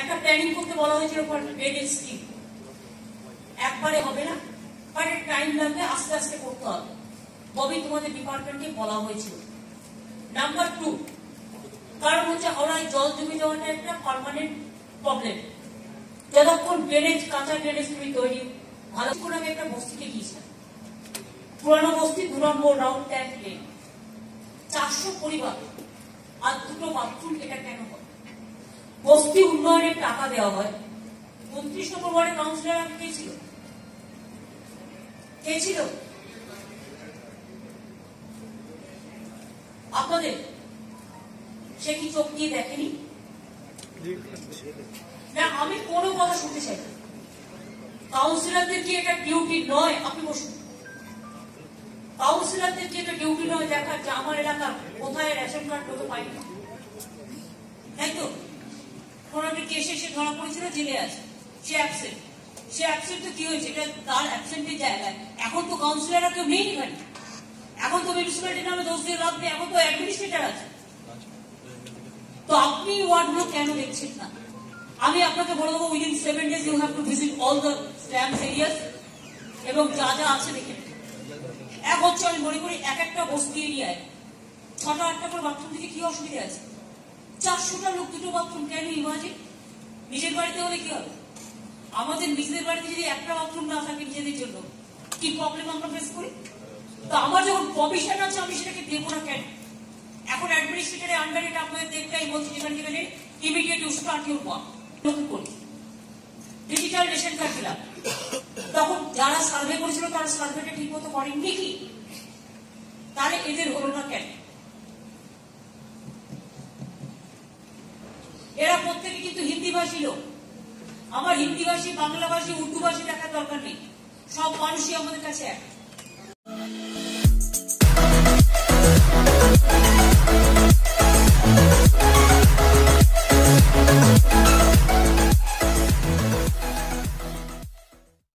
একটা প্ল্যানিং করতে বলা হয়েছিল ফর ড্রেনেজ স্কিম। একবারে হবে না, বাট টাইম লাগবে, আস্তে আস্তে করতে হবে। ববি তোমাদের ডিপার্টমেন্টে বলা হয়েছিল। নাম্বার 2, কারণ হচ্ছে হাওড়ায় জল জমে যাওয়াটা একটা পার্মানেন্ট প্রবলেম। যতক্ষণ ড্রেনেজ, কাঁচা ড্রেনেজ তুমি তৈরি ভালো করে। আমি একটা বস্তিতে গিয়েছিলাম, পুরানো বস্তি, 2 নম্বর রাউন্ড ট্যাঙ্ক লেন, 400 পরিবার আর 2টো বাথরুম। এটা কেন হয়? বস্তি উন্নয়নের টাকা দেওয়া হয়। 29 নম্বর ওয়ার্ডের কাউন্সিলর আমি কে ছিল? আপনাদের সে কি চোখ দিয়ে দেখেনি? না, আমি কোনো কথা শুনতে চাই না। কাউন্সিলরদের কি এটা ডিউটি নয়? আপনি বসুন। কাউন্সিলরদের কি এটা ডিউটি নয় দেখার যে আমার এলাকার কোথায় রেশন কার্ড লোকে পাই না? তাই তো একটা কেসে সে ধরা পড়েছিল, জেলে আছে, সে অ্যাবসেন্ট। সে অ্যাবসেন্ট তো কি হয়েছে? এটা তার অ্যাবসেন্টের জায়গায়। এখন তো কাউন্সিলররা কেউ নেই এখানে। এখন তো মিউনিসিপ্যালিটির নামে দোষ দিয়ে লাভ নেই, এখন তো অ্যাডমিনিস্ট্রেটর আছে। তো আপনি ওয়ার্ডগুলো কেন দেখছেন না? আমি আপনাকে বলে দেবো, within 7 days you have to visit all the slums areas এবং যা যা আছে দেখে। এক হচ্ছে আমি মনে করি এক একটা বস্তি এরিয়ায় 6টা-8টা করে বাথরুম থেকে কি অসুবিধা আছে? 400টা লোক 2টো বাথরুম, কেন ইমাজিন? নিজের বাড়িতে হলে কি হবে? আমাদের নিজেদের বাড়িতে যদি একটা বাথরুম না থাকে নিজেদের জন্য, কি প্রবলেম আমরা ফেস করি? তো আমার যখন প্রভিশন আছে আমি সেটাকে দেবো না কেন? এখন অ্যাডমিনিস্ট্রেটরের আন্ডারে এটা আপনাদের দেখতেই বলছি, যেখানে যেখানে immediate to start your work. নতুন করে ডিজিটাল রেশন কার্ড দিলাম, তখন যারা সার্ভে করেছিল তারা সার্ভেটা ঠিক মতো করেননি কি? তাহলে এদের হলো না কেন? এরা প্রত্যেকে কিন্তু হিন্দিভাষী লোক। আমার হিন্দিভাষী, বাংলাভাষী, উর্দুভাষী দেখার দরকার নেই, সব মানুষই আমাদের কাছে এক।